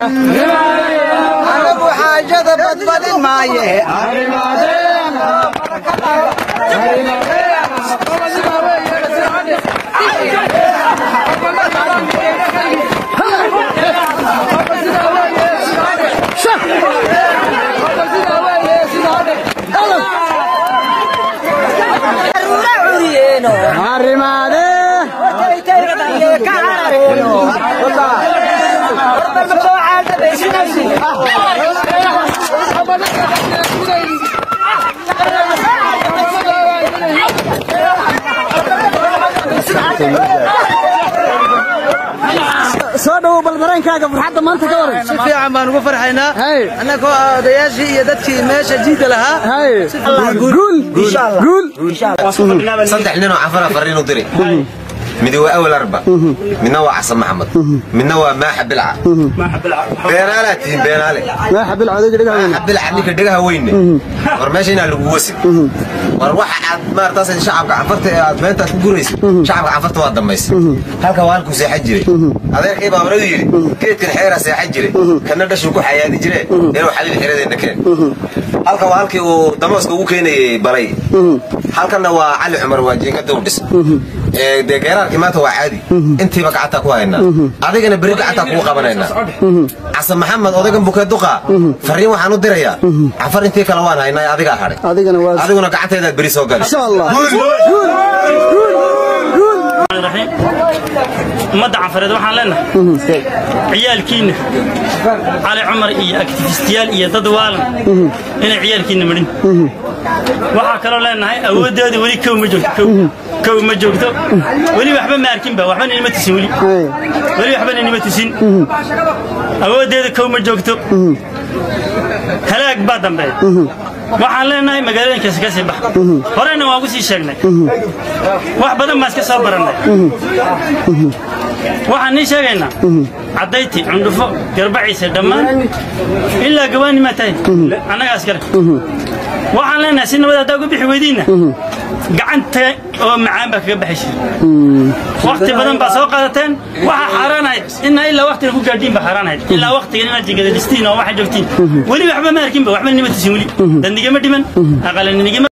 أنا أبو حاجة بدل معي صادوا بالبرانكاga farxada maanta ka waran si fiican baan ugu farxaynaa annagoo odayaashii iyo dadkii meesha jiida lahaa guul insha Allah صدق لنا عفرة فرينو دري مدوا أول أربعة من نوع عصام محمد من نوع ما حب الع بينالتين بينالي ما حب الع ما حب الع نيك دقها وين ورماشينا لجوسي وروح ما ارتصل شعب عفرت بنت تقوليس شعب عفرت وادم ميس هلك والكو سيحجري هذا كيف أمريدي كيف كل حيرة سيحجري كنا ندشوا حياتي جري يروح حلل الحيرة ذي نكين هلك والكي ودمسك وكيني بري هلك نوا علي عمر واجين قدومس دقيقة كمات هو عادي انت بقعتك كوينا هذيك انا بريق قعتك كو قبنينا عصام محمد اوديك بوكدوقا فريم waxaan u diraya afar intii kala waan haynaa adiga xaray adiguna gacantayda bari soo gal insha Allah الرحيم مدة عفرد waxaan leenahay ciyaalkiina علي عمر iyo activistiyaal iyo dad waalan inay ciyaalkiina marin waxa kale leenahay awoodeeda wali kow ma joogto wali waxba ma arkin ba waxba inima tisin wali waxba inima tisin awoodeeda kow ma joogto halaag ba dambe waxaan leenahay magaalooyinkaas ka sii bax horena waan ku sii sheegnay wax badan ma iska soo baranay waxaan ni sheegaynaa cadayti cundufo garbaciisa dhammaan ilaa gawaani ma tahay anaga askar waxaan leenahay si nabad aad ugu bixi weydiina gacanta oo macaan ba kaga baxaysa waqti badan ba soo qaadateen waxa xaraanayd in ilaa waqtiga ku gaadhiin ba xaraanayd ilaa waqtiga inaad jigada distiin oo waxa joogtiin wali waxba ma arkin ba waxba nima tisin wali dandiga ma dhiman aqalan